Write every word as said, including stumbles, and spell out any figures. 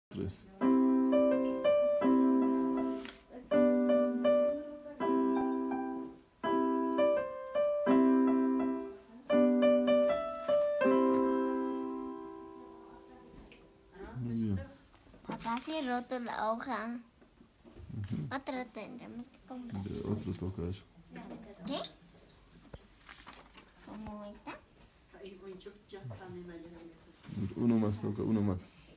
Tres. Muy bien. Papá, sí he roto la hoja. Otra tendremos que comprar. De otro toca eso. ¿Sí? ¿Cómo está? Uno más toca, uno más.